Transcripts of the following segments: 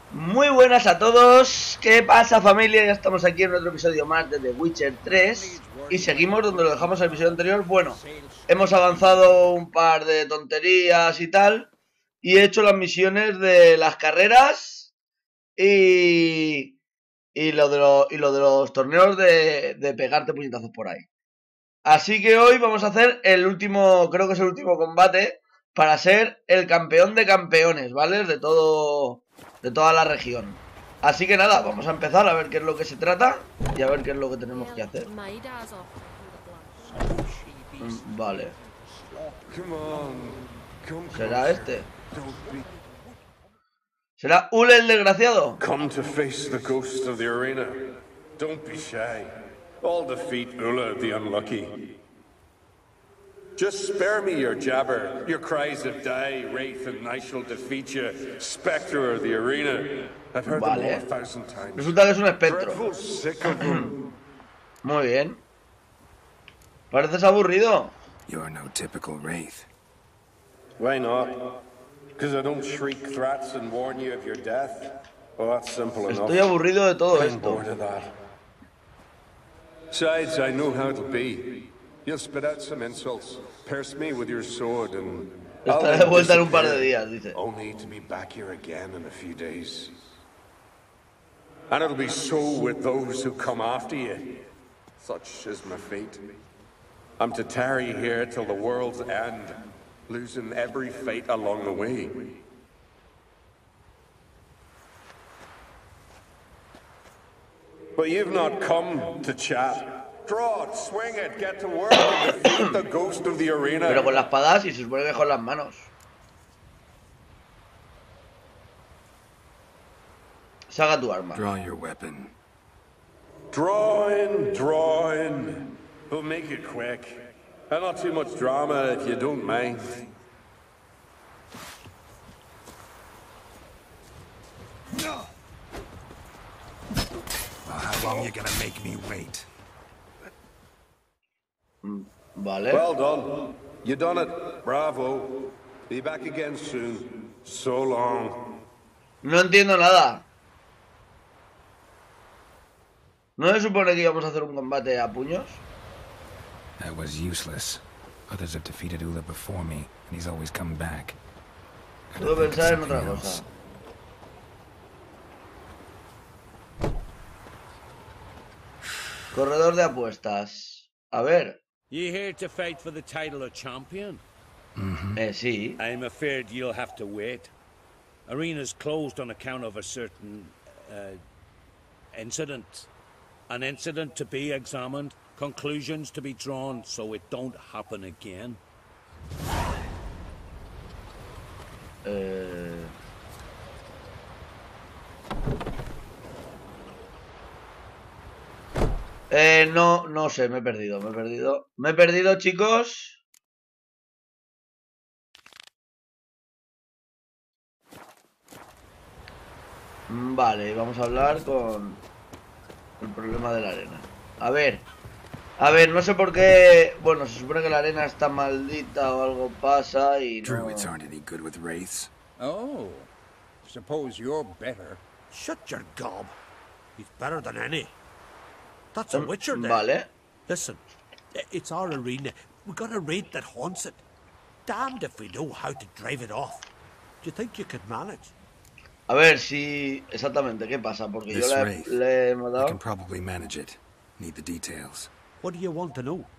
Muy buenas a todos, ¿qué pasa familia? Ya estamos aquí en otro episodio más de The Witcher 3 y seguimos donde lo dejamos el episodio anterior. Bueno, hemos avanzado un par de tonterías y tal y he hecho las misiones de las carreras y lo de los torneos de pegarte puñetazos por ahí. Así que hoy vamos a hacer el último, creo que es el último combate para ser el campeón de campeones, ¿vale? De toda la región. Así que nada, vamos a empezar a ver qué es lo que se trata y a ver qué es lo que tenemos que hacer. Vale. ¿Será este? ¿Será Ule el desgraciado? Come to face the ghost of the arena. Don't be shy. I'll defeat Ulla the Unlucky. Just spare me your jabber, your cries of die, wraith, and I shall defeat you, Spectre of the arena. I've heard them all 1,000 times. Resulta que es un espectro. Dreadful sick of them. Muy bien. Pareces aburrido. You're no typical wraith. Why not? Because I don't shriek threats and warn you of your death? Well, that's simple enough. Estoy aburrido de todo I'm esto. bored of that. Besides, I know how it'll be. You'll spit out some insults, pierce me with your sword, and Estaré de vuelta en un par de días, dice. only to be back here again in a few days. And it'll be so with those who come after you. Such is my fate. I'm to tarry here till the world's end, losing every fate along the way. But you've not come to chat. Draw it, swing it, get to work, and defeat the ghost of the arena. Pero con la espada sí se supone que con las manos. Saca tu arma. Draw your weapon. Drawing. We'll make it quick. And not too much drama if you don't mind. Well, how long you gonna make me wait? Vale. Well done. You done it. Bravo. Be back again soon. So long. No entiendo nada. ¿No se supone que íbamos a hacer un combate a puños? That was useless. Others have defeated Ulla before me, and he's always come back. Puedo pensar en otra cosa. Corredor de apuestas. A ver. You here to fight for the title of champion? Sí. I'm afraid you'll have to wait. Arena's closed on account of a certain incident. An incident to be examined, conclusions to be drawn, so it don't happen again. No sé, me he perdido. Me he perdido, chicos. Vale, vamos a hablar con el problema de la arena. A ver, no sé por qué. Bueno, se supone que la arena está maldita o algo pasa y no. Druids aren't any good with wraiths. Oh, suppose you're better. Shut your gob. He's better than any. That's a Witcher there. Vale. Listen, it's our arena. We got a raid that haunts it. Damned if we know how to drive it off. Do you think you could manage? A ver si exactamente qué pasa porque This yo wraith, le he I matado. can probably manage it. Need the details. What do you want to know?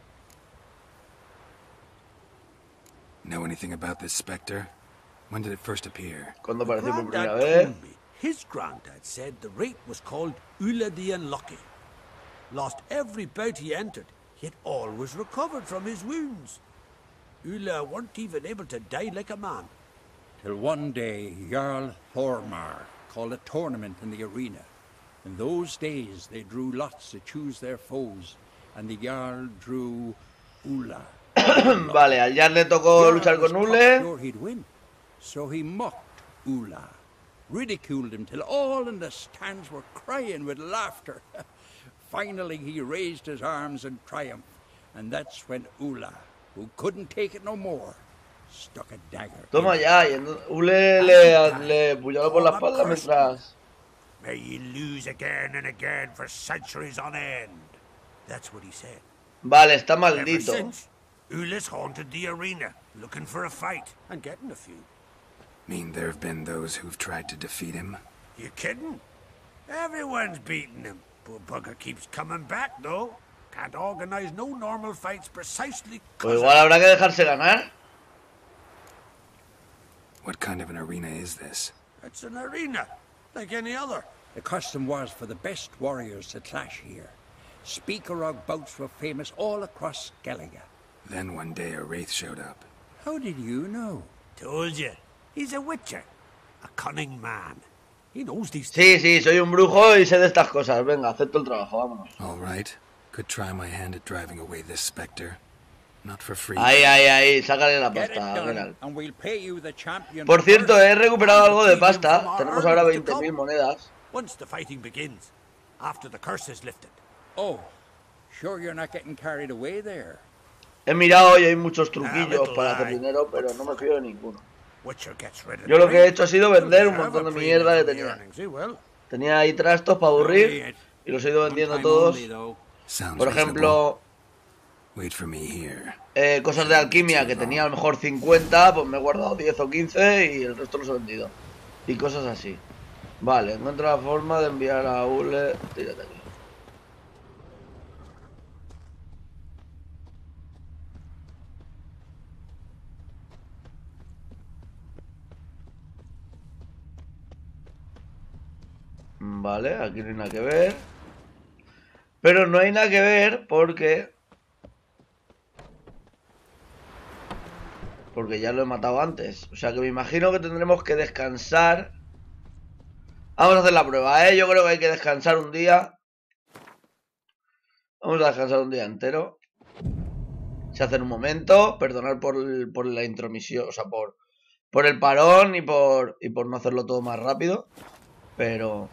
Know anything about this specter? When did it first appear? Cuando apareció por primera Grandad vez. told me his granddad said the raid was called Ulla the Unlucky. Lost every bout he entered, yet always recovered from his wounds. Ulla weren't even able to die like a man. Till one day, Jarl Thormar called a tournament in the arena. In those days, they drew lots to choose their foes, and the Jarl drew Ulla. Vale, al Jan le tocó luchar con Ule. Sure he'd win, so he mocked Ulla, ridiculed him till all in the stands were crying with laughter. Finally, he raised his arms in triumph, and that's when Ulla, who couldn't take it no more, stuck a dagger. Toma ya, y Ule le puñaló por la espalda mientras May ye lose again and again for centuries on end. That's what he said. Vale, está Ever maldito. since, Ulis haunted the arena, looking for a fight, and getting a few. Mean there have been those who've tried to defeat him? You kidding? Everyone's beating him. Poor bugger keeps coming back, though. Can't organize no normal fights precisely Pues 'cause igual habrá que dejarse ganar. What kind of an arena is this? it's an arena, like any other. The custom was for the best warriors to clash here. Speakerog bouts were famous all across Skellige. Then one day a wraith showed up. How did you know? Told you. He's a witcher. A cunning man. He knows these things. Sí, sí, soy un brujo y sé de estas cosas. Venga, acepto el trabajo, vámonos. All right. Could try my hand at driving away this specter. Not for free. Ahí, sácale la Get it pasta, done, Geralt. and we'll pay you the champion. Por cierto, first. he recuperado algo de pasta. Tenemos ahora 20.000 monedas. Once the fighting begins, after the curse is lifted. Oh, sure you're not getting carried away there. He mirado y hay muchos truquillos little para hacer lie. dinero, pero no me fío de ninguno. Witcher gets rid of Yo lo the que he ring. hecho ha sido vender un Have a montón de premium mierda que for the tenía. earnings, eh, well? Tenía ahí trastos para aburrir y los he ido vendiendo todos. Sounds Por reasonable. ejemplo, Wait for me here. cosas de alquimia que tenía a lo mejor 50, pues me he guardado 10 o 15 y el resto los he vendido. Y cosas así. Vale, encuentro la forma de enviar a Ule. Tírate aquí. Vale, aquí no hay nada que ver. Pero no hay nada que ver porque ya lo he matado antes. O sea que me imagino que tendremos que descansar. Vamos a hacer la prueba, ¿eh? Yo creo que hay que descansar un día. Vamos a descansar un día entero. Se hace en un momento. Perdonar por la intromisión. O sea, por el parón y por no hacerlo todo más rápido. Pero...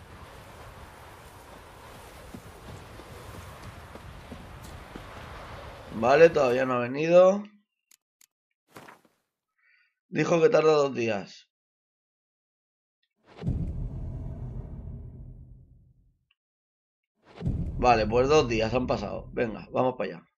Vale, todavía no ha venido. Dijo que tarda 2 días. Vale, pues 2 días han pasado. Venga, vamos para allá.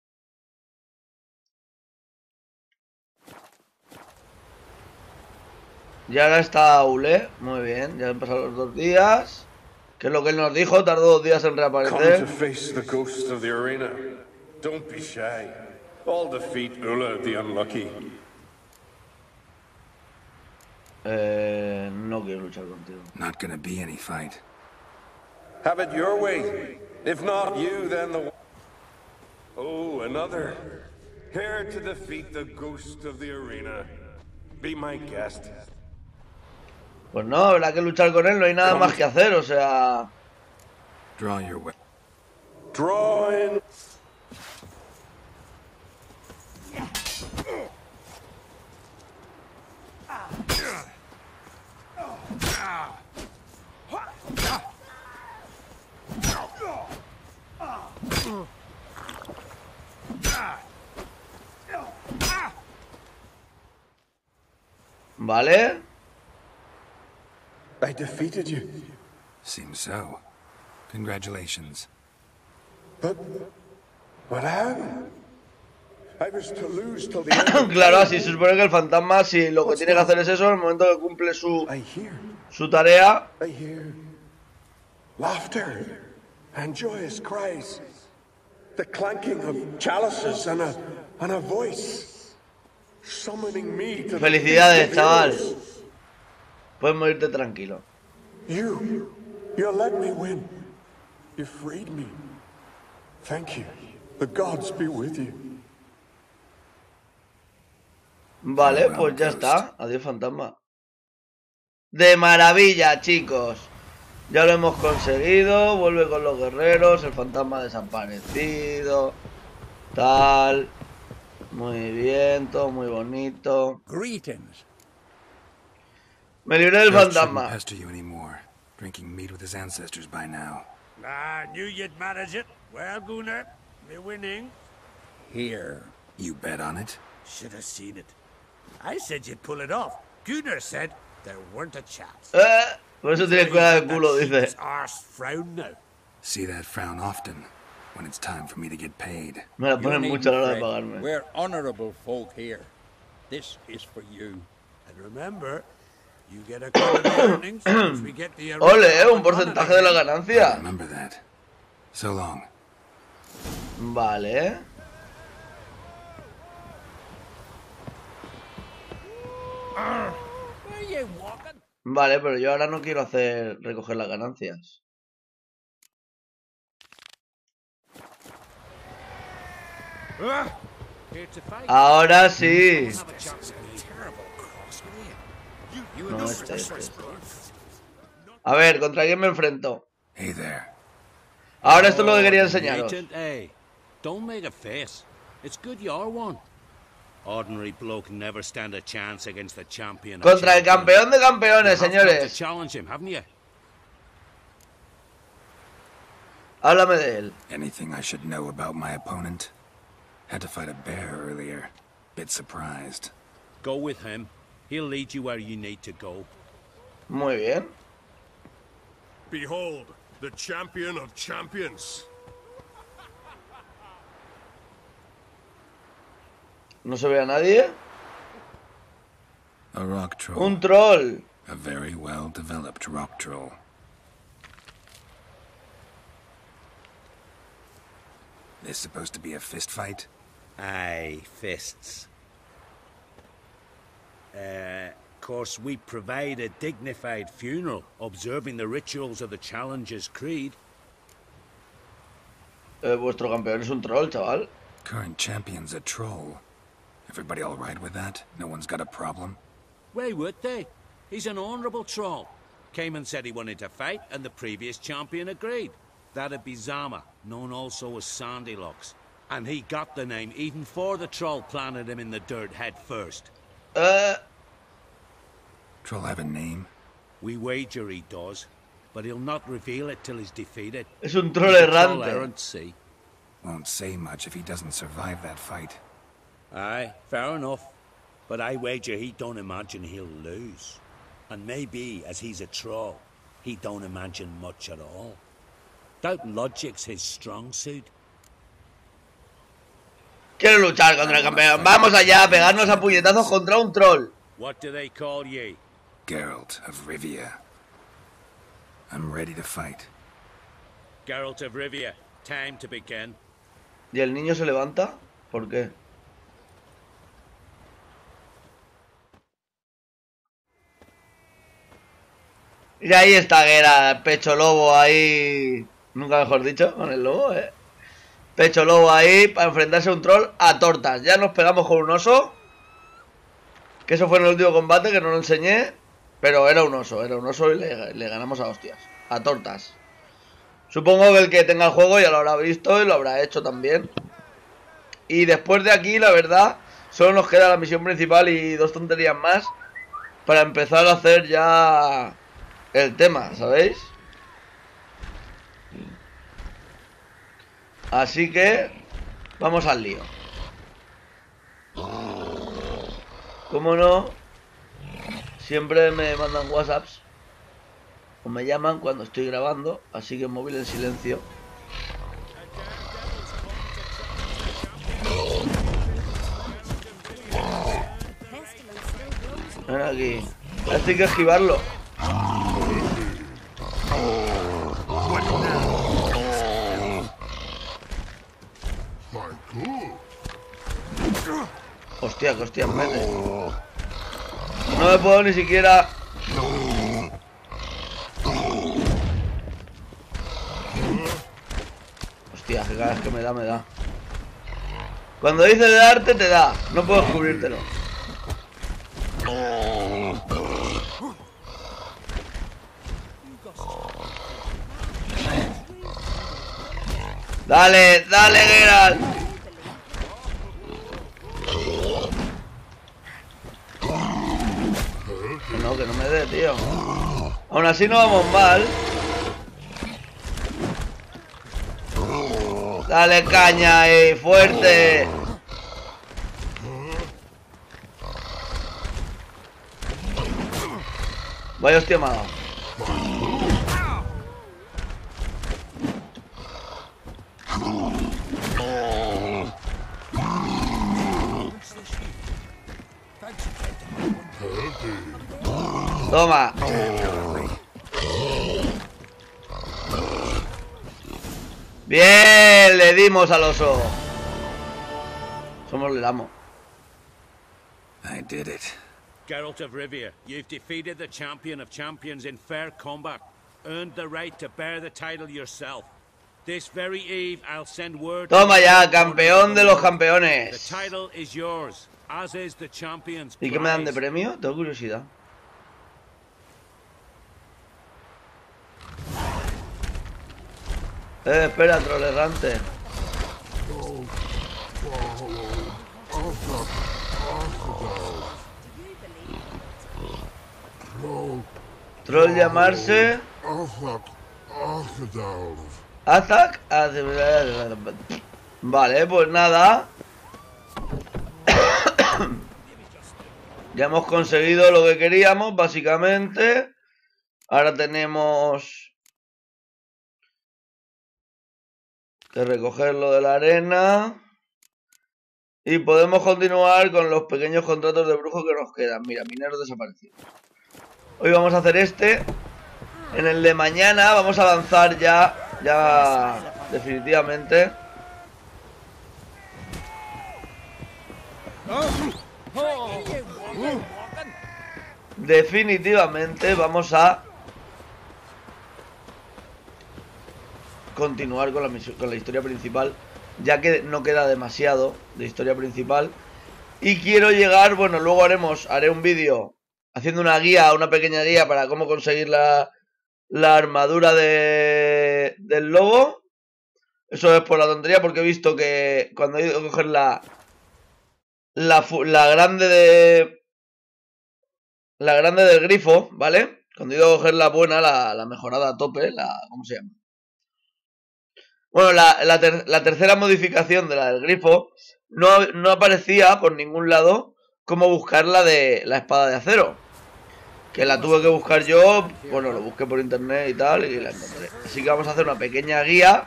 Ya ahora está Ule. Muy bien, ya han pasado los 2 días. Que es lo que él nos dijo, tardó 2 días en Come to reaparecer. face the ghost of the arena. Don't be shy. I'll defeat Ulla the Unlucky. No quiero luchar contigo. Not gonna be any fight. Have it your way. If not you, then the... Oh, another. Here to defeat the ghost of the arena. Be my guest. Pues no, habrá que luchar con él, no hay nada más que hacer, o sea... Draw your weapon. Draw in. Vale. I defeated you. Seems so. Congratulations. But how? I was to lose till the end. Claro, así se supone que el fantasma, si lo que tiene que hacer es eso, en el momento que cumple su tarea, I hear laughter and joyous cries, the clanking of chalices and a voice summoning me to the felicidades, feast of chaval. heroes. Puedes morirte tranquilo. You let me win. You freed me. Thank you. The gods be with you. Vale, pues ya está. Adiós, fantasma. De maravilla, chicos. Ya lo hemos conseguido. Vuelve con los guerreros. El fantasma ha desaparecido. Tal. Muy bien, todo muy bonito. Greetings. Me libré del Ghost shouldn't fantasma. pester you anymore. Drinking meat with his ancestors by now. I knew you'd manage it. Well, Gunnar, you're winning. Here. You bet on it? Should have seen it. I said you'd pull it off. Gunnar said there weren't a chance. Por eso tiene cara de culo, dice. Arse frown now. See that frown often when it's time for me to get paid. Me la You ponen needn't mucho a la hora de fret. pagarme. We're honorable folk here. This is for you. And remember, you get a cut of the earnings once we get the arena Ole, up un and porcentaje de la running. ganancia. Remember that. So long. Vale. Where are you walking? Vale, pero yo ahora no quiero recoger las ganancias. Here to fight. Ahora sí. Have a chance. Terrible cross with you. No, este. A ver, ¿contra quién me enfrento? Hey there. Ahora esto es lo que quería enseñaros. Agent, hey, don't make a face. It's good you're one. Ordinary bloke never stand a chance against the champion. of Contra el champions. campeón de You campeones, have come to señores. challenge him, haven't you? Háblame de él. Anything I should know about my opponent? Had to fight a bear earlier. Bit surprised. Go with him. He'll lead you where you need to go. Muy bien. Behold, the champion of champions. No se ve a nadie. A rock troll. Un troll. A very well-developed rock troll. This supposed to be a fist fight? Aye, fists. Course, we provide a dignified funeral, observing the rituals of the Challenger's Creed. Vuestro campeón es un troll, chaval. Current champion's a troll. Everybody all right with that? No one's got a problem? Why would they? He's an honourable troll. Came and said he wanted to fight, and the previous champion agreed. That'd be Zama, known also as Sandylocks. And he got the name even before the troll planted him in the dirt head first. Troll have a name? We wager he does, but he'll not reveal it till he's defeated. Es un troll He's a troll errante. errant, see? Won't say much if he doesn't survive that fight. Aye, fair enough. But I wager he don't imagine he'll lose. And maybe, as he's a troll, he don't imagine much at all. Doubt logic's his strong suit. Quiero luchar contra el campeón. Vamos allá a pegarnos a puñetazos contra un troll. What do they call ye? Geralt of Rivia. I'm ready to fight. Geralt of Rivia, time to begin. ¿Y el niño se levanta? ¿Por qué? Y ahí está Geralt, pecho lobo ahí. Nunca mejor dicho, con el lobo, Pecho lobo ahí para enfrentarse a un troll a tortas. Ya nos pegamos con un oso. Que eso fue en el último combate, que no lo enseñé. Pero era un oso y le ganamos a hostias. A tortas. Supongo que el que tenga el juego ya lo habrá visto y lo habrá hecho también. Y después de aquí, la verdad, solo nos queda la misión principal y 2 tonterías más para empezar a hacer ya el tema, ¿sabéis? Así que vamos al lío. ¿Cómo no? Siempre me mandan WhatsApps o me llaman cuando estoy grabando, así que móvil en silencio. Ven aquí. Esto hay que esquivarlo. Hostia, que hostias mete. No me puedo ni siquiera... Hostia, que cada vez que me da, me da. Cuando dice de darte, te da. No puedo descubrírtelo. Dale, dale, Geralt. No, que no me dé, tío. Aún así no vamos mal. Dale caña ahí, fuerte. Vaya hostia me ha dado. Toma. Bien, le dimos al oso. Somos el amo. I did it. Geralt of Rivia, you've defeated the champion of champions in fair combat. Earned the right to bear the title yourself. This very eve, I'll send word. Toma ya, campeón de los The campeones. title is yours, as is the champion's ¿Y qué me dan de prize. premio? Tengo curiosidad. Espera, troll errante. Troll llamarse Attack. Vale, pues nada. Ya hemos conseguido lo que queríamos, básicamente. Ahora tenemos que recoger lo de la arena. Y podemos continuar con los pequeños contratos de brujo que nos quedan. Mira, mineros desaparecidos. Hoy vamos a hacer este. En el de mañana vamos a avanzar ya definitivamente. Definitivamente vamos a continuar con la historia principal, ya que no queda demasiado de historia principal. Y quiero llegar, bueno, luego haré un vídeo haciendo una pequeña guía para cómo conseguir la armadura del lobo. Eso es por la tontería, porque he visto que cuando he ido a coger la grande del grifo, ¿vale? Cuando he ido a coger la buena, la mejorada a tope, ¿cómo se llama? Bueno, la tercera modificación de la del grifo no aparecía por ningún lado cómo buscar la de la espada de acero. Que la tuve que buscar yo, bueno, lo busqué por internet y tal, y la encontré. Así que vamos a hacer una pequeña guía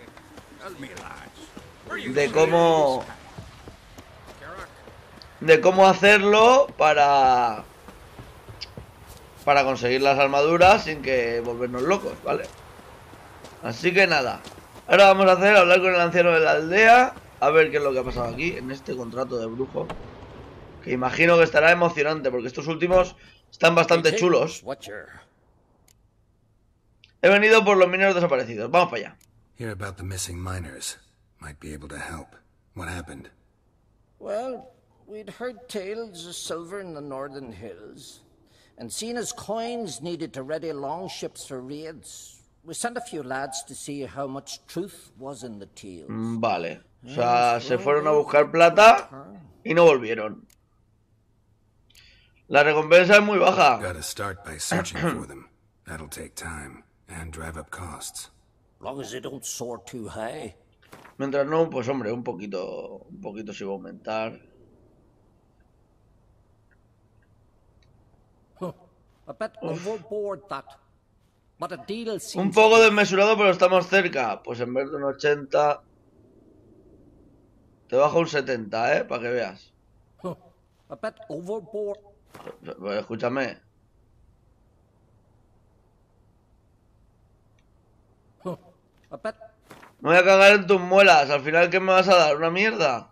de cómo hacerlo para conseguir las armaduras sin que volvernos locos, ¿vale? Así que nada. Ahora vamos a hablar con el anciano de la aldea, a ver qué es lo que ha pasado aquí en este contrato de brujo. Que imagino que estará emocionante, porque estos últimos están bastante chulos. He venido por los mineros desaparecidos. Vamos para allá. Hear about the missing miners. Might be able to help. What happened? Well, we'd heard tales of silver in the northern hills, and seen as coins needed to ready longships for raids, we sent a few lads to see how much truth was in the tales. Vale. O sea, se fueron a buscar plata y no volvieron. La recompensa es muy baja. Gotta start by searching for them. That'll take time and drive up costs. Long as they don't soar too high. Mientras no, pues hombre, un poquito se va a aumentar. A bit overboard that. But a deal seems Un poco desmesurado, pero estamos cerca. Pues en vez de un 80 te bajo un 70, para que veas. a bit overboard. Pues escúchame. A bit. Me voy a cagar en tus muelas. Al final, ¿qué me vas a dar? ¿Una mierda?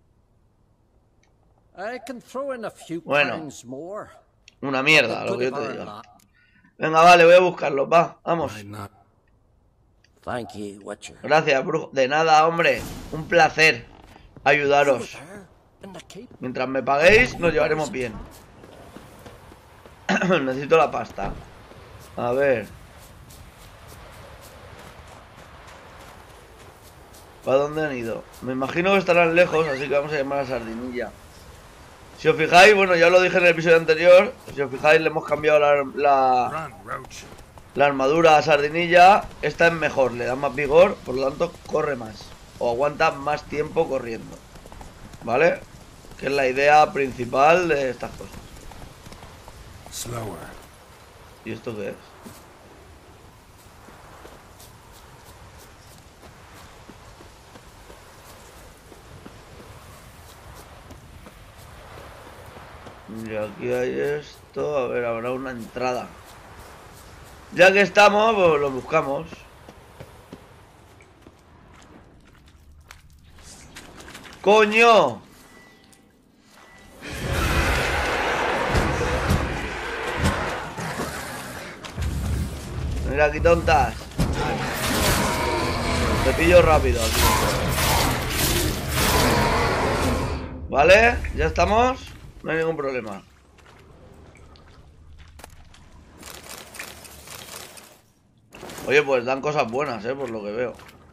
I can throw in a few Bueno. coins more. Una mierda, lo que yo te digo. Venga, vale, voy a buscarlo, va, vamos. Might not. Thank you, Witcher. Gracias, brujo. De nada, hombre. Un placer ayudaros. There, in the keep. Mientras me paguéis, nos llevaremos bien. Necesito la pasta. A ver. ¿Para dónde han ido? Me imagino que estarán lejos, así que vamos a llamar a Sardinilla. Si os fijáis, bueno, ya lo dije en el episodio anterior. Si os fijáis, le hemos cambiado la armadura a Sardinilla. Esta es mejor, le da más vigor, por lo tanto corre más. O aguanta más tiempo corriendo. ¿Vale? Que es la idea principal de estas cosas. Slower. ¿Y esto qué es? Y aquí hay esto. A ver, habrá una entrada. Ya que estamos, pues lo buscamos. ¡Coño! Mira aquí, tontas. Te pillo rápido aquí. ¿Vale? ¿Ya estamos? No hay ningún problema. Oye, pues dan cosas buenas, por lo que veo.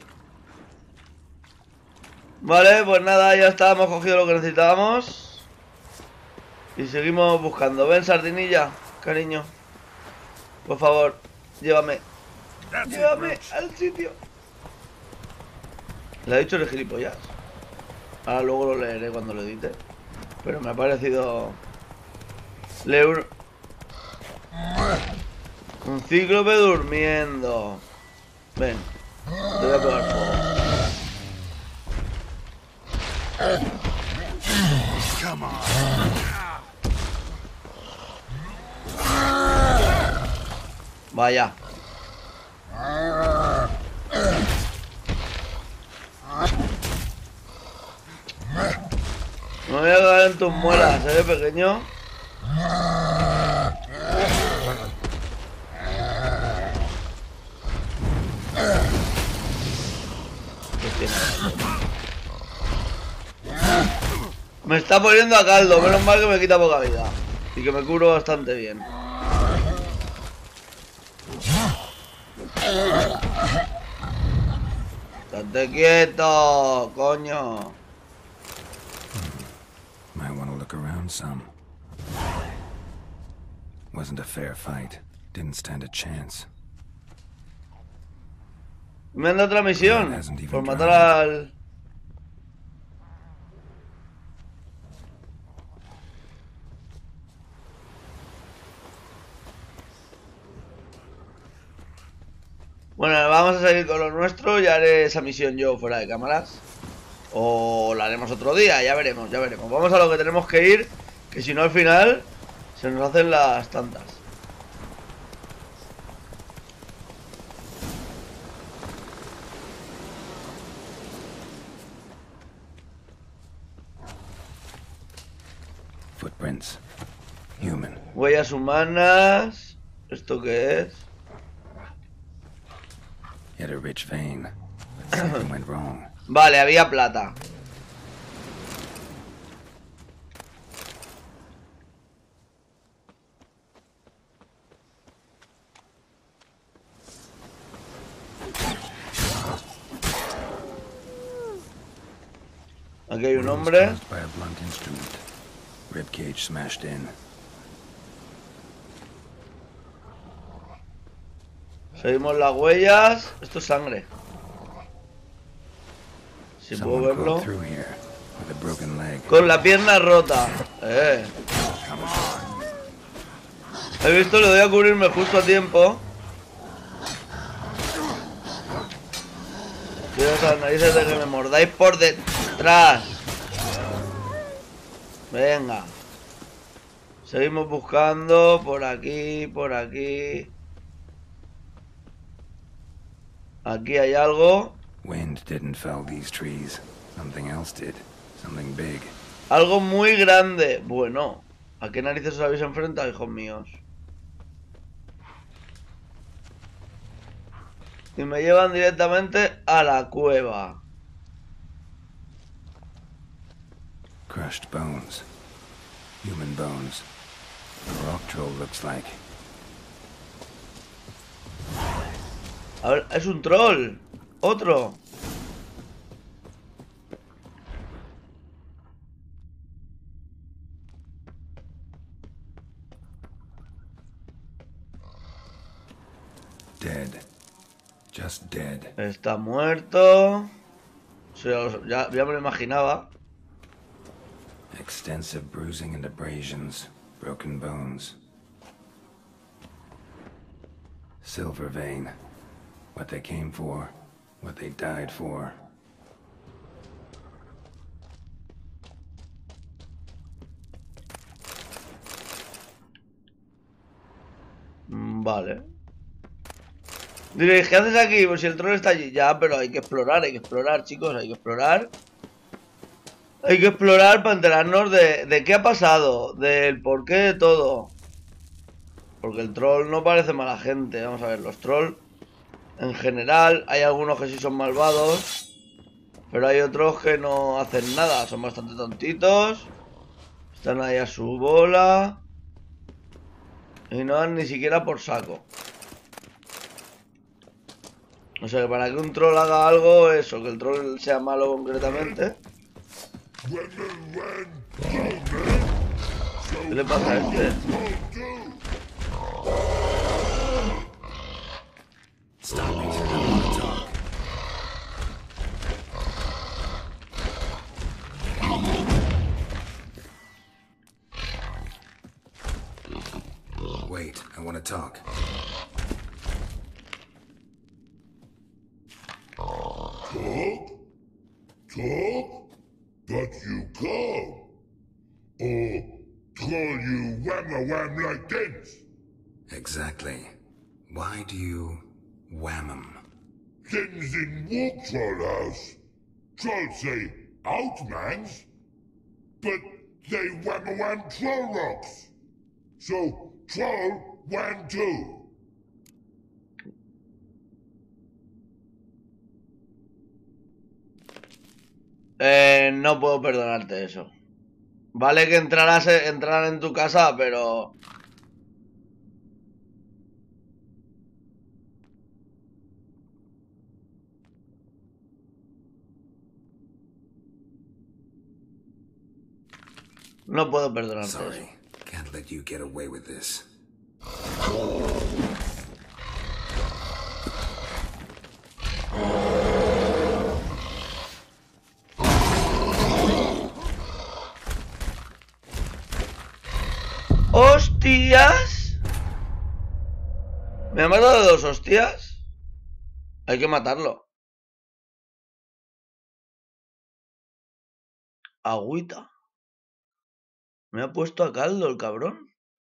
Vale, pues nada, ya está, hemos cogido lo que necesitábamos. Y seguimos buscando. Ven, Sardinilla, cariño. Por favor, llévame. Llévame al sitio. Le ha dicho el gilipollas. Ahora luego lo leeré cuando lo edite. Pero me ha parecido... Un cíclope durmiendo. Ven, te voy a pegar fuego. Vaya. No voy a caer en tus muelas, pequeño. Me está poniendo a caldo, menos mal que me quita poca vida. Y que me curo bastante bien. ¡Estate quieto, coño! Might want to look around some. Wasn't a fair fight. Didn't stand a chance. Me han dado otra misión por matar al... Bueno, vamos a seguir con lo nuestro y haré esa misión yo fuera de cámaras. O la haremos otro día, ya veremos, ya veremos. Vamos a lo que tenemos que ir, que si no al final se nos hacen las tantas. Footprints. Human. Huellas humanas. ¿Esto qué es? He had a rich vein, but something went wrong. Vale, había plata. Aquí hay un hombre. Caused by a blunt instrument. Rib cage smashed in. Seguimos las huellas. Esto es sangre. Si puedo Someone verlo. crawled through here with a broken leg. Con la pierna rota. He visto, le doy a cubrirme justo a tiempo. Quiero esas narices de que me mordáis por detrás. Venga. Seguimos buscando por aquí, por aquí. Aquí hay algo. Wind didn't fell these trees. Something else did. Something big. Algo muy grande. Bueno, ¿a qué narices os habéis enfrentado, hijos míos? Y me llevan directamente a la cueva. Crushed bones. Human bones. A rock troll looks like. A ver, es un troll. Otro. Dead. Just dead. Está muerto. O sea, ya me lo imaginaba. Extensive bruising and abrasions. Broken bones. Silver vein. What they came for. What they died for. Vale. Diréis, ¿qué haces aquí? Pues si el troll está allí. Ya, pero hay que explorar, chicos, hay que explorar. Hay que explorar para enterarnos de qué ha pasado, del porqué de todo. Porque el troll no parece mala gente. Vamos a ver, los trolls en general, hay algunos que sí son malvados, pero hay otros que no hacen nada, son bastante tontitos. Están ahí a su bola y no dan ni siquiera por saco. O sea, que para que un troll haga algo, eso, que el troll sea malo concretamente. ¿Qué le pasa a este? Wait, I want to talk. Talk? But you come. Or call you wham-a-wham like this? Exactly. Why do you wham 'em? Things in Walk Troll House. Trolls say outmans, but they wham-a-wham troll rocks. So, troll wham too. No puedo perdonarte eso. Vale que entraran en tu casa, pero... No puedo perdonarte eso. Sorry, can't let you get away with this. ¡Hostias! ¿Me ha matado de 2 hostias? Hay que matarlo. Agüita. Me ha puesto a caldo el cabrón.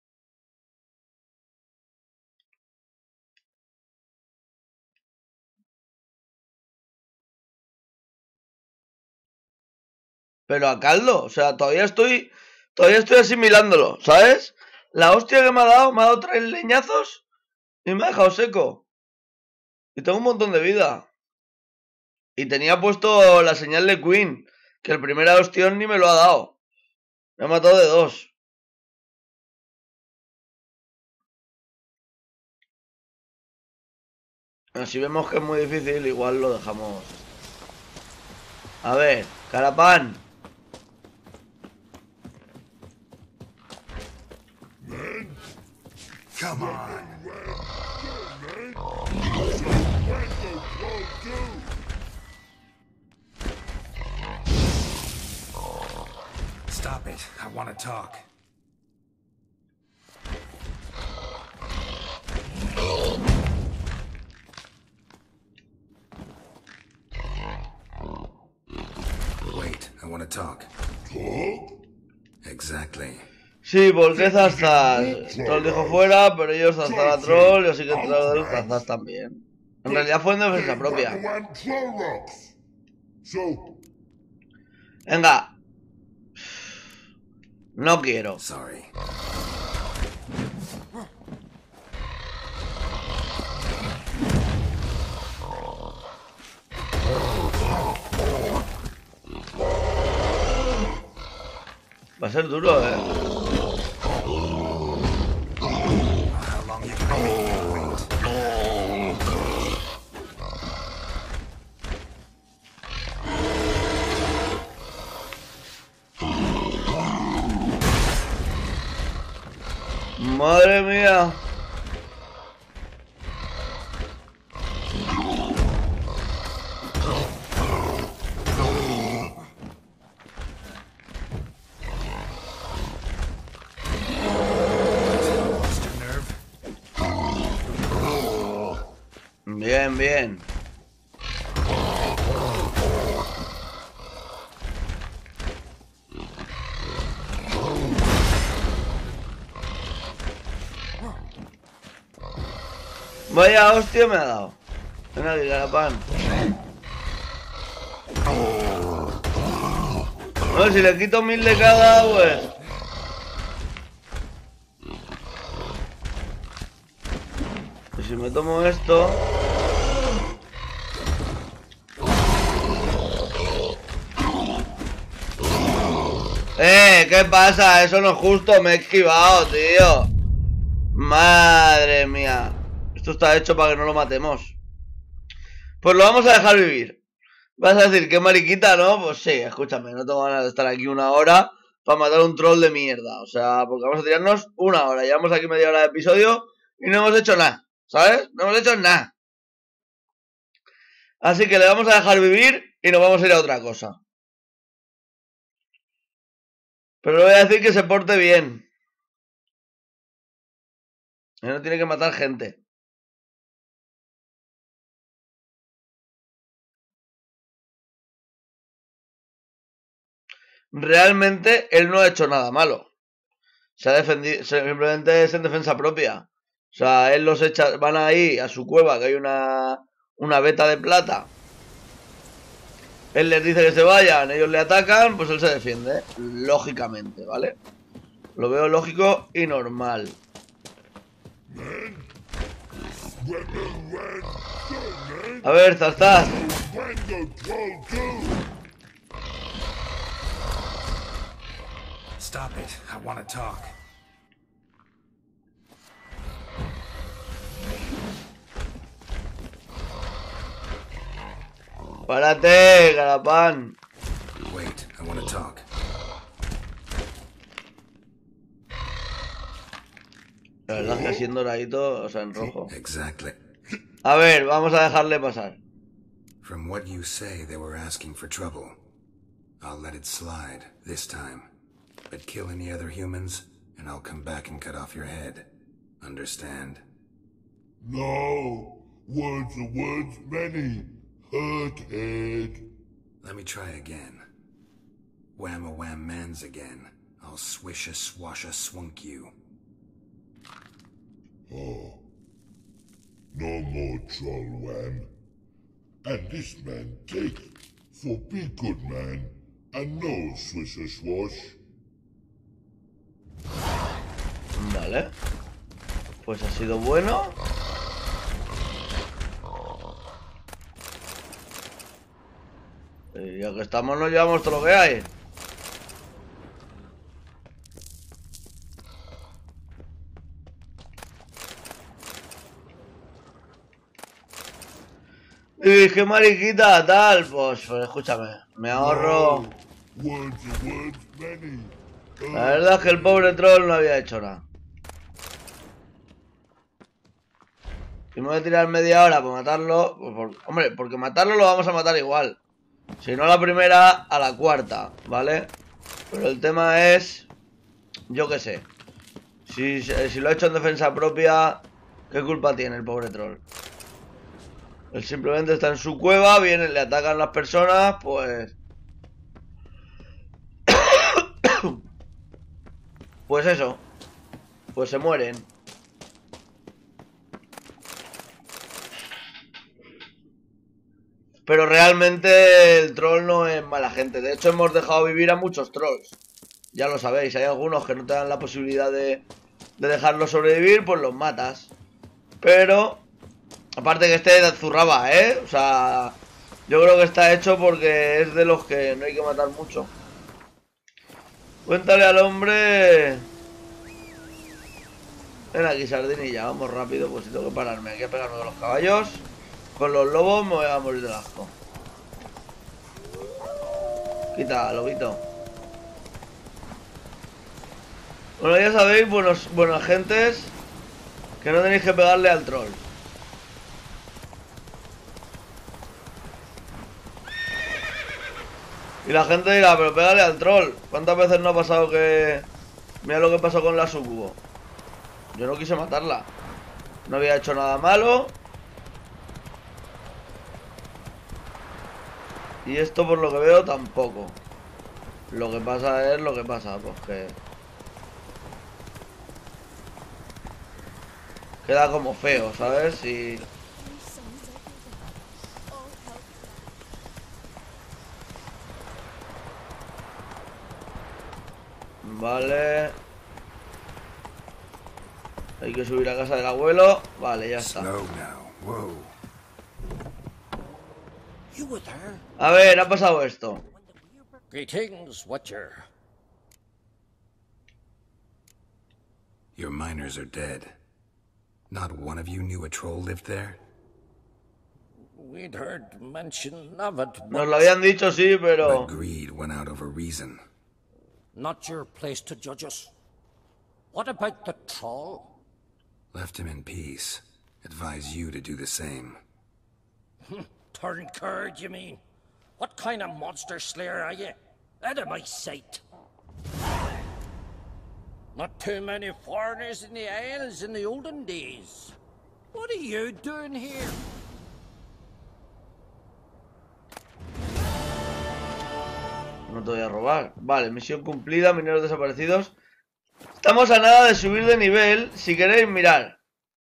Pero a caldo, o sea, todavía estoy asimilándolo, ¿sabes? La hostia que me ha dado 3 leñazos y me ha dejado seco. Y tengo un montón de vida. Y tenía puesto la señal de Queen, que el primer hostión ni me lo ha dado. Me ha matado de 2. Si vemos que es muy difícil, igual lo dejamos. A ver, Carapán. Come on. Stop it. I want to talk. Wait, I want to talk. Talk? Exactly. Sí, porque Zazas. Troll dijo fuera, pero ellos Zazar a Troll y así que Troll Zazas también. En realidad fue en defensa propia. Venga. No quiero. Sorry. Va a ser duro, Madre mía. Bien, bien. Vaya hostia me ha dado. Ven aquí, Garapán. No, si le quito 1000 de cada, pues... Y si me tomo esto... ¿Qué pasa? Eso no es justo, me he esquivado, tío. Madre mía. Esto está hecho para que no lo matemos. Pues lo vamos a dejar vivir. Vas a decir, qué mariquita, ¿no? Pues sí, escúchame, no tengo ganas de estar aquí una hora para matar un troll de mierda. O sea, porque vamos a tirarnos una hora. Llevamos aquí media hora de episodio y no hemos hecho nada, ¿sabes? No hemos hecho nada. Así que le vamos a dejar vivir y nos vamos a ir a otra cosa. Pero le voy a decir que se porte bien. Él no tiene que matar gente. Realmente él no ha hecho nada malo. Se ha defendido, simplemente es en defensa propia. O sea, él los echa, van ahí a su cueva, que hay una veta de plata. Él les dice que se vayan, ellos le atacan, pues él se defiende, lógicamente, ¿vale? Lo veo lógico y normal. A ver, Zastaz. Stop it. I want to talk. Párate, Garapán. Wait, I want to talk. La verdad es que así en doradito, o sea, en rojo. Exactly. A ver, vamos a dejarle pasar. From what you say, they were asking for trouble. I'll let it slide this time. But kill any other humans, and I'll come back and cut off your head. Understand? No. Words are words many. Hurt head. Let me try again. Wham-a-wham mans again. I'll swish-a-swash-a-swunk you. Oh. No more troll wham. And this man take. For be good man. And no swish-a-swash. Vale. Pues ha sido bueno. Y ya que estamos nos llevamos todo lo que hay. Y qué mariquita, tal. Pues escúchame, me ahorro. La verdad es que el pobre troll no había hecho nada. Si me voy a tirar media hora para matarlo, pues hombre, porque matarlo lo vamos a matar igual. Si no a la primera, a la cuarta, ¿vale? Pero el tema es... Yo qué sé. Si lo ha hecho en defensa propia, ¿qué culpa tiene el pobre troll? Él simplemente está en su cueva, vienen, le atacan las personas, pues... Pues eso. Pues se mueren. Pero realmente el troll no es mala gente. De hecho hemos dejado vivir a muchos trolls. Ya lo sabéis, hay algunos que no te dan la posibilidad de dejarlos sobrevivir, pues los matas. Pero, aparte que este zurraba, ¿eh? O sea, yo creo que está hecho porque es de los que no hay que matar mucho. Cuéntale al hombre... Ven aquí, sardinilla, vamos rápido, pues si tengo que pararme aquí a pegarme con los caballos. Con los lobos me voy a morir del asco. Quita, lobito. Bueno, ya sabéis, buenas gentes, que no tenéis que pegarle al troll. Y la gente dirá, pero pégale al troll. ¿Cuántas veces no ha pasado que... Mira lo que pasó con la sucubo. Yo no quise matarla. No había hecho nada malo. Y esto por lo que veo tampoco. Lo que pasa es lo que pasa, pues que... Queda como feo, ¿sabes? Y... Vale. Hay que subir a casa del abuelo. Vale, ya está. A ver, ha pasado esto. Greetings, Watcher. Your miners are dead. Not one of you knew a troll lived there? We'd heard mention of it, Nos lo habían dicho, sí, pero... But greed went out over reason. Not your place to judge us. What about the troll? Left him in peace. Advise you to do the same. Turned curd, you mean? What kind of monster slayer are you? Out of my sight. Not too many foreigners in the Isles in the olden days. What are you doing here? No te voy a robar. Vale, misión cumplida, mineros desaparecidos. Estamos a nada de subir de nivel. Si queréis mirar.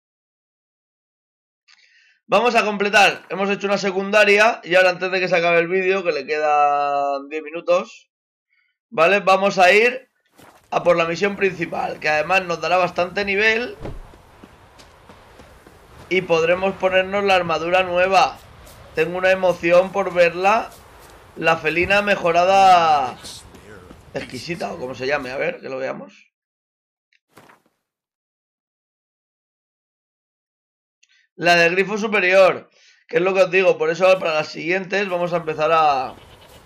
Vamos a completar. Hemos hecho una secundaria. Y ahora antes de que se acabe el vídeo, que le quedan 10 minutos. Vale, vamos a ir a por la misión principal. Que además nos dará bastante nivel. Y podremos ponernos la armadura nueva. Tengo una emoción por verla. La felina mejorada exquisita, o como se llame, a ver, que lo veamos. La de grifo superior, que es lo que os digo, por eso para las siguientes vamos a empezar a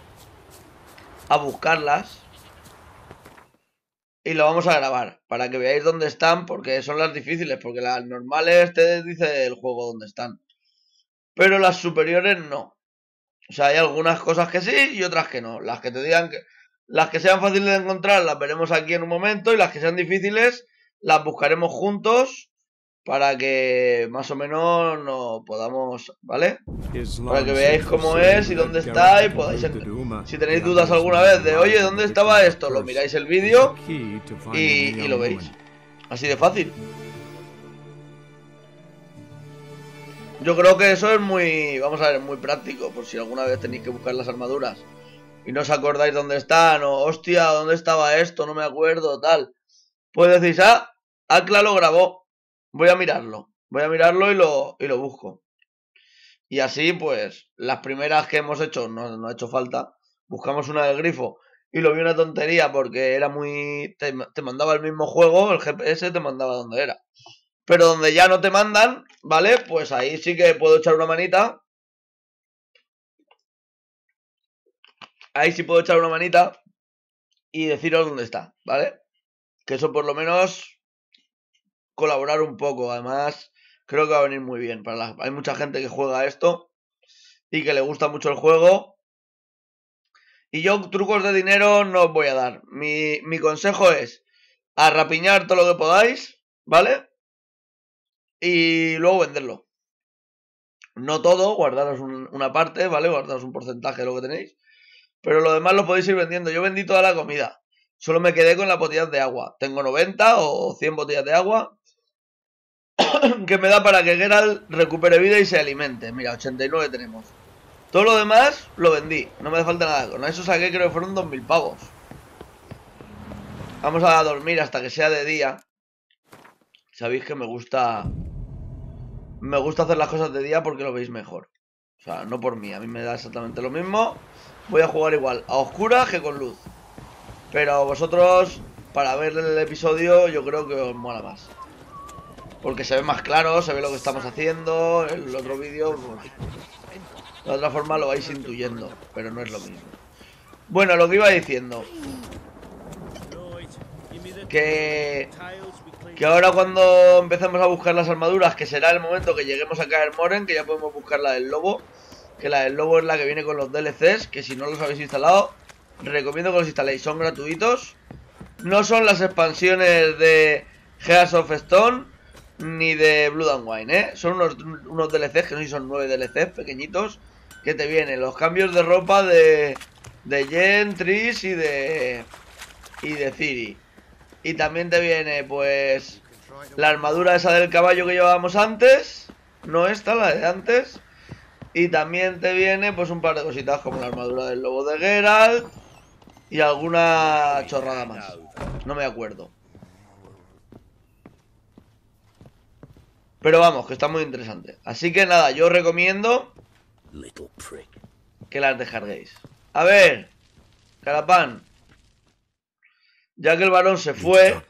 buscarlas. Y lo vamos a grabar, para que veáis dónde están, porque son las difíciles, porque las normales te dice el juego dónde están. Pero las superiores no. O sea, hay algunas cosas que sí y otras que no. Las que te digan que... Las que sean fáciles de encontrar las veremos aquí en un momento. Y las que sean difíciles las buscaremos juntos. Para que más o menos nos podamos... ¿Vale? Para que veáis cómo es y dónde está. Y podáis... Si tenéis dudas alguna vez de... Oye, ¿dónde estaba esto? Lo miráis el vídeo y lo veis. Así de fácil. Yo creo que eso es muy, vamos a ver, muy práctico. Por si alguna vez tenéis que buscar las armaduras y no os acordáis dónde están, o hostia, ¿dónde estaba esto? No me acuerdo, tal. Pues decís, ah, Acla lo grabó. Voy a mirarlo y lo busco. Y así, pues, las primeras que hemos hecho, no ha hecho falta. Buscamos una del grifo y lo vi una tontería porque era muy... Te mandaba el mismo juego, el GPS te mandaba donde era. Pero donde ya no te mandan, ¿vale? Pues ahí sí que puedo echar una manita. Ahí sí puedo echar una manita y deciros dónde está, ¿vale? Que eso por lo menos colaborar un poco. Además, creo que va a venir muy bien. Hay mucha gente que juega esto y que le gusta mucho el juego. Y yo trucos de dinero no os voy a dar. Mi consejo es a rapiñar todo lo que podáis, ¿vale? Y luego venderlo. No todo, guardaros una parte, ¿vale? Guardaros un porcentaje de lo que tenéis. Pero lo demás lo podéis ir vendiendo. Yo vendí toda la comida. Solo me quedé con las botellas de agua. Tengo 90 o 100 botellas de agua. Que me da para que Geralt recupere vida y se alimente. Mira, 89 tenemos. Todo lo demás lo vendí. No me hace falta nada. Con eso saqué, creo que fueron 2000 pavos. Vamos a dormir hasta que sea de día. Sabéis que me gusta hacer las cosas de día porque lo veis mejor. O sea, no por mí, a mí me da exactamente lo mismo. Voy a jugar igual a oscuras que con luz. Pero a vosotros, para ver el episodio, yo creo que os mola más. Porque se ve más claro, se ve lo que estamos haciendo. El otro vídeo, pues, de otra forma lo vais intuyendo, pero no es lo mismo. Bueno, lo que iba diciendo, que ahora cuando empecemos a buscar las armaduras, que será el momento que lleguemos a Kaer Morhen, que ya podemos buscar la del lobo, que la del lobo es la que viene con los DLCs, que si no los habéis instalado, recomiendo que los instaléis, son gratuitos. No son las expansiones de Hearts of Stone ni de Blood and Wine, son unos DLCs, que no sé si son 9 DLCs pequeñitos, que te vienen los cambios de ropa de Yen, Triss y de Ciri. Y también te viene, pues, la armadura esa del caballo que llevábamos antes. No esta, la de antes. Y también te viene pues un par de cositas como la armadura del lobo de Geralt. Y alguna chorrada más. No me acuerdo. Pero vamos, que está muy interesante. Así que nada, yo os recomiendo que las descarguéis. A ver, Carapán. Ya que el varón se fue,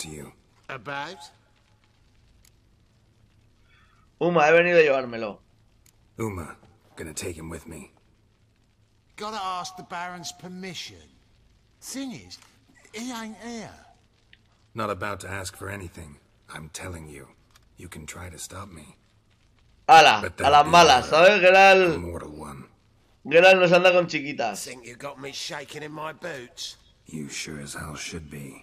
Uma, he venido a llevármelo. Uma, gonna take him with me. Gotta ask the Baron's permission. Thing is, he ain't here. Not about to ask for anything. I'm telling you. You can try to stop me. ¡Hala! A las malas, ¿sabes? Geralt nos anda con chiquitas. Think you got me shaking in my boots? You sure as hell should be.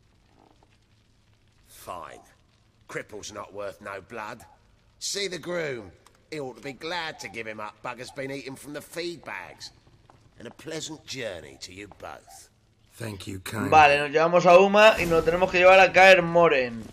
Fine. Cripple's not worth no blood. See the groom. He ought to be glad to give him up. Bugger's been eating from the feed bags. And a pleasant journey to you both. Thank you kindly. Vale, nos llevamos a Uma y nos tenemos que llevar a Kaer Morhen.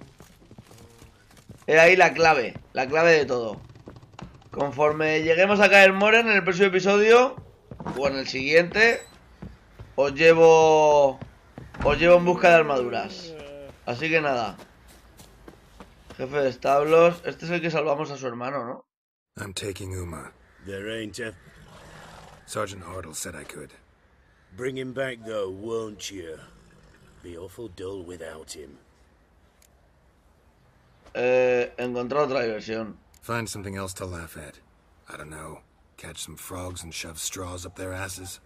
Es ahí la clave de todo. Conforme lleguemos a Kaer Morhen en el próximo episodio, o en el siguiente, os llevo en busca de armaduras. Así que nada. Jefe de establos. Este es el que salvamos a su hermano, ¿no? I'm taking Uma. There ain't a... Sergeant Hartle said I could. Bring him back though, won't you? Be awful dull without him. Encontrar otra diversión. Find something else to laugh at. I don't know. Catch some frogs and shove straws up their asses.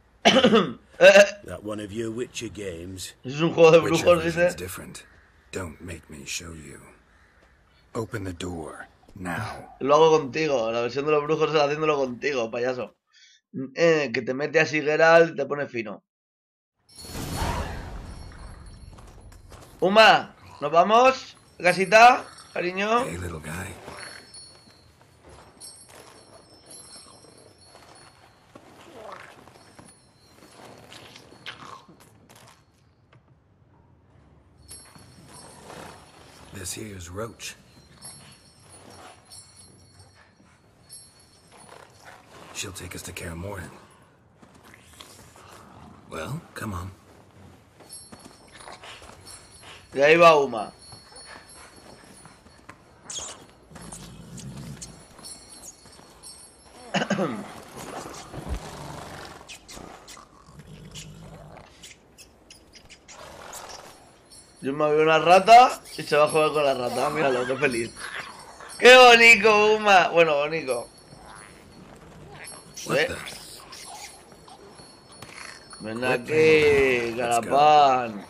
That one of your Witcher games? Es un juego de brujos, dice. Different. Don't make me show you. Open the door now. Lo hago contigo. La versión de los brujos es haciéndolo contigo, payaso. Que te mete así Geralt y te pone fino. Uma, ¿nos vamos? ¿Casita, cariño? Hey, little guy. This here's Roach. She'll take us to Kaer Morhen. Well, come on. Y ahí va Uma. Yo me veo una rata y se va a jugar con la rata. Míralo, qué feliz. ¡Qué bonito, Uma! Bueno, bonito. Ven aquí, Carapán.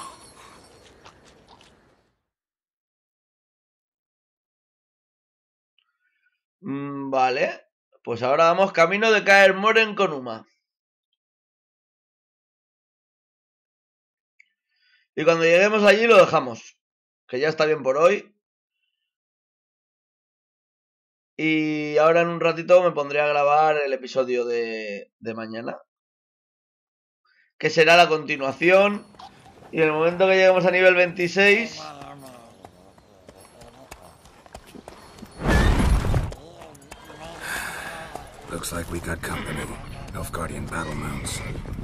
Vale. Pues ahora vamos camino de Kaer Morhen con Uma. Y cuando lleguemos allí lo dejamos. Que ya está bien por hoy. Y ahora en un ratito me pondré a grabar el episodio de mañana. Que será la continuación. Y en el momento que lleguemos a nivel 26... Looks like we got company. Nilfgaardian battle mounts.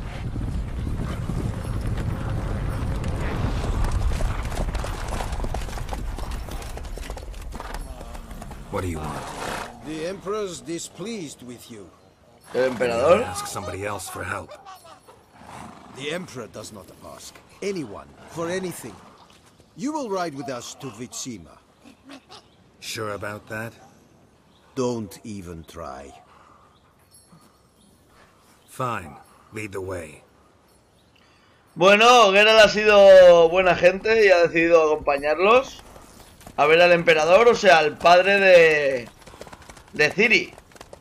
What do you want? The Emperor's displeased with you. ¿El emperador? Ask somebody else for help. The Emperor does not ask anyone for anything. You will ride with us to Vitsima. Sure about that? Don't even try. Fine. Lead the way. Bueno, Geralt ha sido buena gente y ha decidido acompañarlos a ver al emperador, o sea, al padre de Ciri.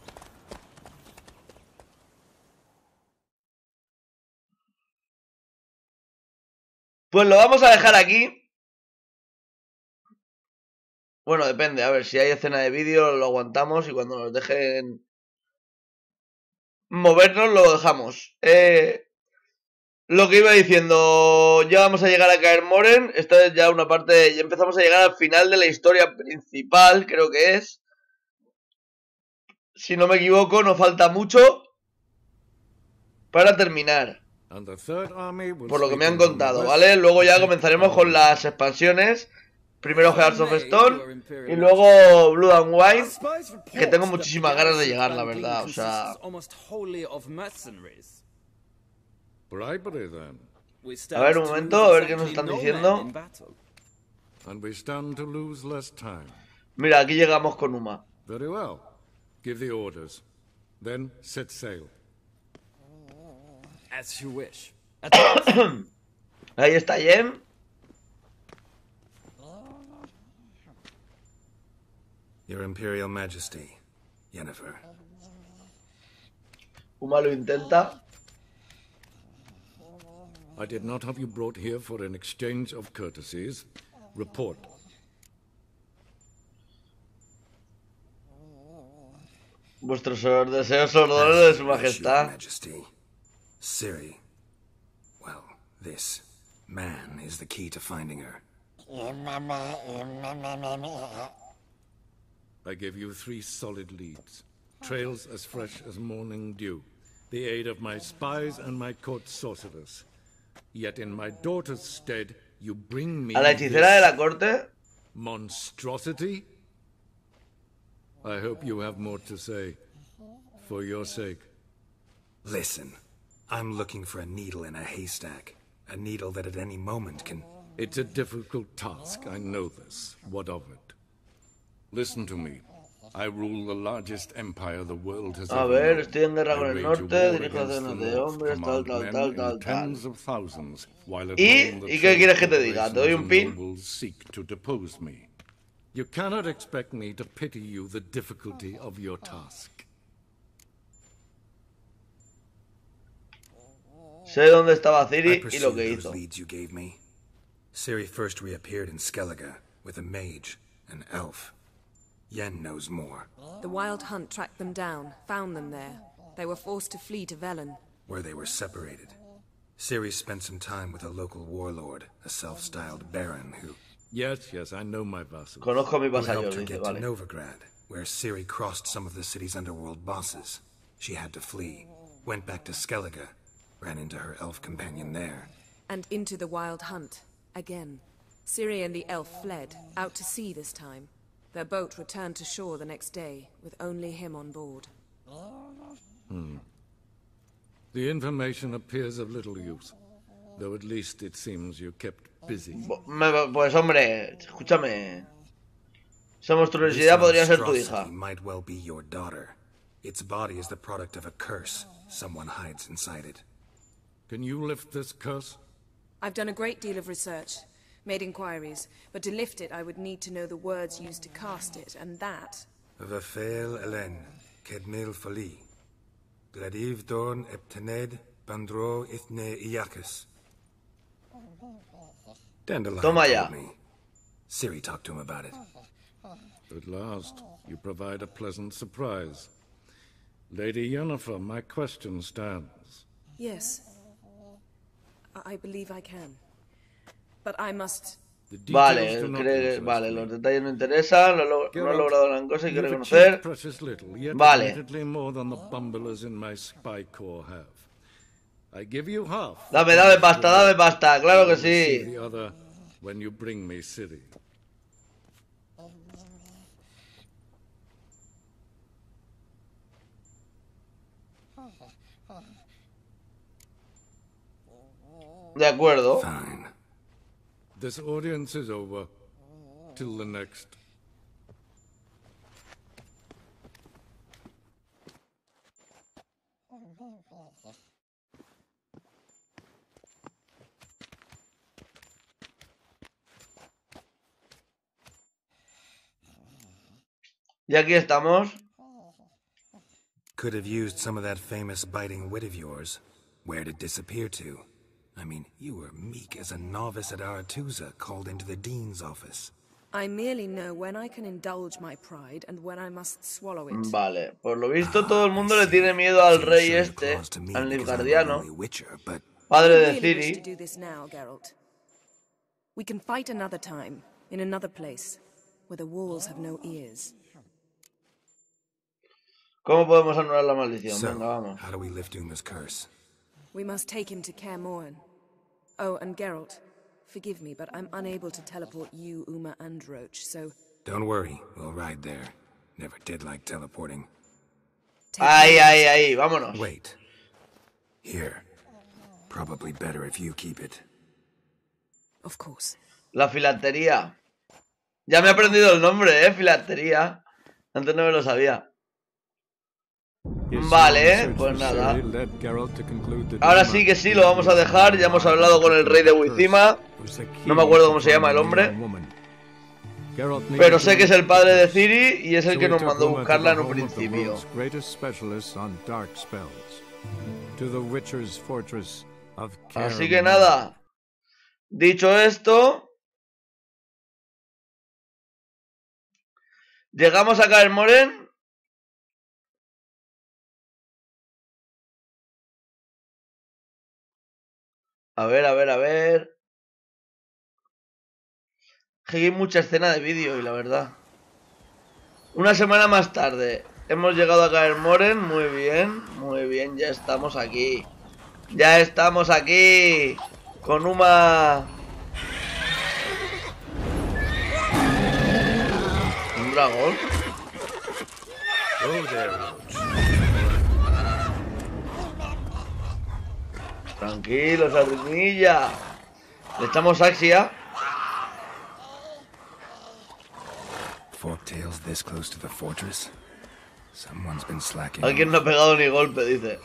Pues lo vamos a dejar aquí. Bueno, depende, a ver, si hay escena de vídeo lo aguantamos y cuando nos dejen movernos lo dejamos. Lo que iba diciendo, ya vamos a llegar a Kaer Morhen. Esta es ya una parte, ya empezamos a llegar al final de la historia principal, creo que es. Si no me equivoco, nos falta mucho para terminar. Por lo que me han contado, ¿vale? Luego ya comenzaremos con las expansiones. Primero Hearts of Stone y luego Blood and Wine, que tengo muchísimas ganas de llegar, la verdad, o sea... A ver, un momento, a ver qué nos están diciendo. Mira, aquí llegamos con Uma. Give the orders. Then set sail. As you wish. Ahí está Yen. Your Imperial Majesty, Yennefer. Uma lo intenta. I did not have you brought here for an exchange of courtesies. Report. Vuestros deseos son órdenes de su majestad. Ciri. Well, this man is the key to finding her. I give you 3 solid leads. Trails as fresh as morning dew. The aid of my spies and my court sorcerers. Yet in my daughter's stead, you bring me... ¿A la hechicera de la corte? Monstrosity? I hope you have more to say. For your sake. Listen, I'm looking for a needle in a haystack. A needle that at any moment can... It's a difficult task, I know this. What of it? Listen to me. I rule the largest empire the world has ever known. A ver, estoy en guerra con el norte, dirijo docenas de hombres, tal. Tens of thousands, while ¿Y qué quieres que te diga? ¿Te doy un pin? Seek to depose me. You cannot expect me to pity you the difficulty of your task. Sé dónde estaba Ciri y lo que hizo. Ciri first reappeared in Skellige with a mage, an elf. Yen knows more. The Wild Hunt tracked them down, found them there. They were forced to flee to Velen. Where they were separated. Ciri spent some time with a local warlord, a self-styled baron who... Yes, I know my vassal. Conozco a mi who vasallo, helped her dice, get vale. to Novigrad, where Ciri crossed some of the city's underworld bosses. She had to flee, went back to Skellige, ran into her elf companion there. And into the Wild Hunt, again. Ciri and the elf fled, out to sea this time. Their boat returned to shore the next day, with only him on board. The information appears of little use, though at least it seems you kept busy. Pues hombre, escúchame. Esa monstruosidad podría ser tu hija. Might well be your daughter. Its body is the product of a curse. Someone hides inside it. Can you lift this curse? I've done a great deal of research, made inquiries, but to lift it I would need to know the words used to cast it, and that... Vafel Elen, Kedmil Fali. Gladiv Dorn Eptened, Bandro Ithne Iacus. Dandelion told me. Ciri talked to him about it. At last, you provide a pleasant surprise. Lady Yennefer, my question stands. Yes. I believe I can. But I must... Vale, vale, los detalles no interesan, no ha logrado gran cosa, hay que reconocer. Vale. Dame pasta, claro que sí. De acuerdo. This audience is over. Till the next. Y aquí estamos. Could have used some of that famous biting wit of yours. Where'd it disappear to? I mean, you were meek as a novice at Aretusa, called into the Dean's office. I merely know when I can indulge my pride and when I must swallow it. Vale, por lo visto todo el mundo le tiene miedo al rey este, al Nilfgaardiano. padre de really wish to Ciri. do this now, Geralt. We can fight another time, in another place, where the walls have no ears. ¿Cómo podemos anular la maldición? Venga, So, vamos. how do we lift Uma's curse? We must take him to Kaer Morhen. Oh, and Geralt, forgive me, but I'm unable to teleport you, Uma, and Roach, so... Don't worry, we'll ride there. Never did like teleporting. Ahí, vámonos. Wait. Here. Probably better if you keep it. Of course. La filatería. Ya me he aprendido el nombre, filatería. Antes no me lo sabía. Vale, pues nada. Ahora sí que sí, lo vamos a dejar. Ya hemos hablado con el rey de Wizima. No me acuerdo cómo se llama el hombre. Pero sé que es el padre de Ciri y es el que nos mandó a buscarla en un principio. Así que nada. Dicho esto, llegamos a Kaer Morhen. A ver. Hay mucha escena de vídeo y la verdad. Una semana más tarde hemos llegado a Kaer Morhen. Muy bien, ya estamos aquí. Ya estamos aquí. Con Uma. ¿Un dragón? Tranquilo, sardinilla. Le echamos Axia. Forktails this close to the fortress? Someone's been slacking. Alguien no ha pegado ni golpe, dice.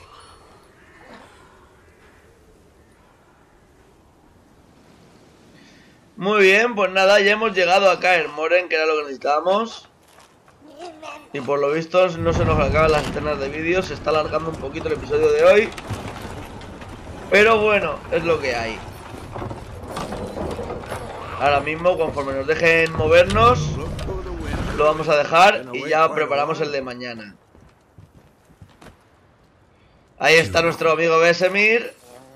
Muy bien, pues nada, ya hemos llegado a Kaer Morhen, que era lo que necesitábamos. Y por lo visto no se nos acaban las escenas de vídeo. Se está alargando un poquito el episodio de hoy. Pero bueno, es lo que hay. Ahora mismo, conforme nos dejen movernos, lo vamos a dejar y ya preparamos el de mañana. Ahí está nuestro amigo Vesemir.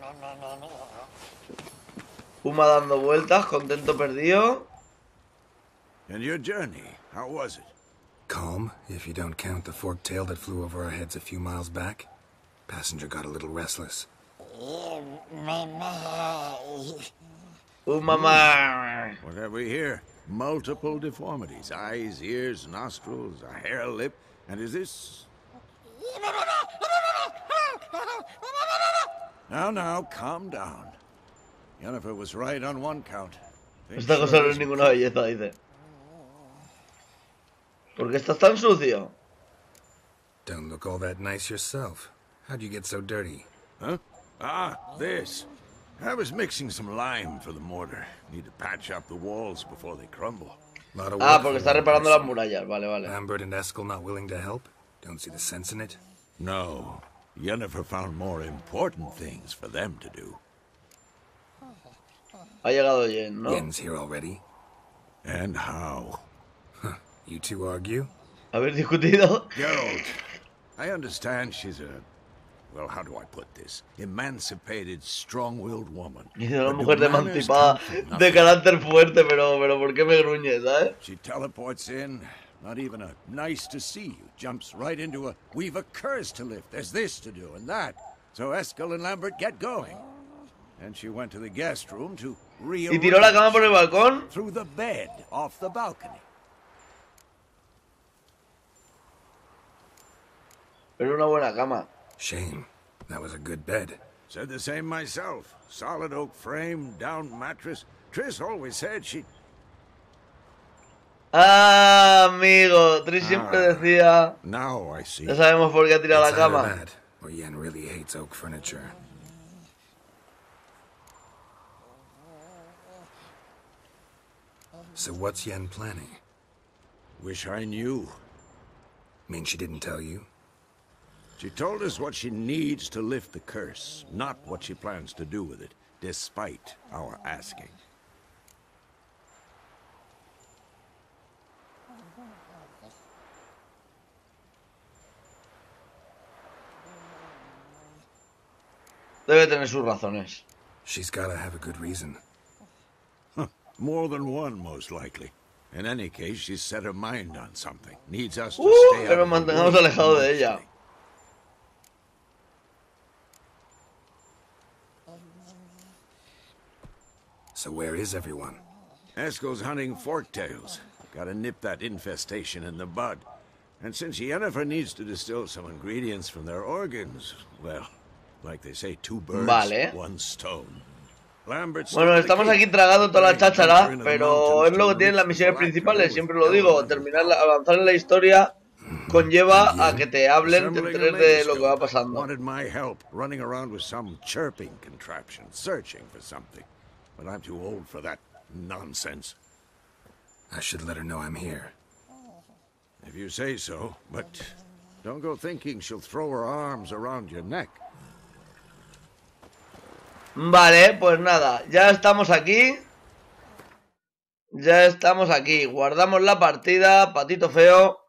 Uma dando vueltas, contento perdido. And your journey, how was it? Calm, if you don't count the forktail that flew over our heads a few miles back. Passenger got a little restless. Mama. What have we here? Multiple deformities. Eyes, ears, nostrils, a hair lip. And is this... Now, calm down. Yennefer was right on one count. Esta cosa no es ninguna belleza, dice. ¿Por qué estás tan sucio? Don't look all that nice yourself. How'd you get so dirty? Huh? Ah, this. I was mixing some lime for the mortar. Need to patch up the walls before they crumble. Porque está reparando las murallas. Vale. Lambert and Eskel not willing to help? Don't see the sense in it? No. Yennefer found more important things for them to do. Ha llegado Yen, ¿no? Yen's here already. And how? You two argue? ¿Habéis discutido? Geralt, I understand she's a... Well, how do I put this? Emancipated, strong-willed woman. Es una mujer emancipada, de carácter fuerte, pero ¿por qué me gruñe, sabes? She teleports in, not even a nice to see you, jumps right into a, we've a curse to lift, there's this to do and that. So Eskel and Lambert get going. And she went to the guest room to rearrange. ¿Y tiró la cama por el balcón? Through the bed, off the balcony. Era una buena cama. Shame. That was a good bed. Said the same myself. Solid oak frame, down mattress. Triss always said she... Amigo, Triss siempre decía... Now I see. Ya sabemos por qué ha tirado la cama. Bad, or Yen really hates oak furniture. So what's Yen planning? Wish I knew. Mean she didn't tell you? She told us what she needs to lift the curse, not what she plans to do with it, despite our asking. debe tener sus razones. She's gotta have a good reason. More than one, most likely. In any case, she's set her mind on something. Needs us to stay que nos mantengamos alejados de ella. So where is everyone? Esco's hunting forktails. Gotta nip that infestation in the bud. And since Yennefer needs to distill some ingredients from their organs, well, like they say, 2 birds, 1 stone. Bueno, estamos aquí tragando toda la cháchara, pero es lo que tienen las misiones principales, siempre lo digo, avanzar en la historia conlleva a que te hablen, te enteres de lo que va pasando. Wanted my help running around with some chirping contraption, searching for something. But I'm too old for that nonsense. I should let her know I'm here. If you say so, but don't go thinking she'll throw her arms around your neck. Vale, pues nada, ya estamos aquí. Ya estamos aquí. Guardamos la partida, patito feo.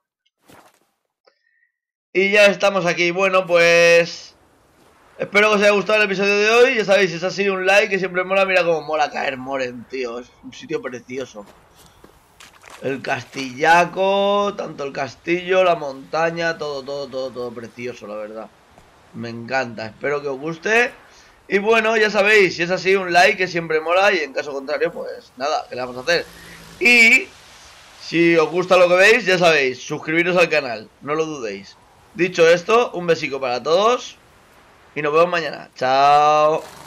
Y ya estamos aquí. Bueno, pues espero que os haya gustado el episodio de hoy. Ya sabéis, si es así, un like, que siempre mola. Mira cómo mola caer Moren, tío. Es un sitio precioso. El castillaco, tanto el castillo, la montaña, todo precioso, la verdad. Me encanta, espero que os guste. Y bueno, ya sabéis, si es así, un like, que siempre mola. Y en caso contrario, pues nada, ¿qué le vamos a hacer? Y si os gusta lo que veis, ya sabéis, suscribiros al canal, no lo dudéis. Dicho esto, un besico para todos y nos vemos mañana. Chao.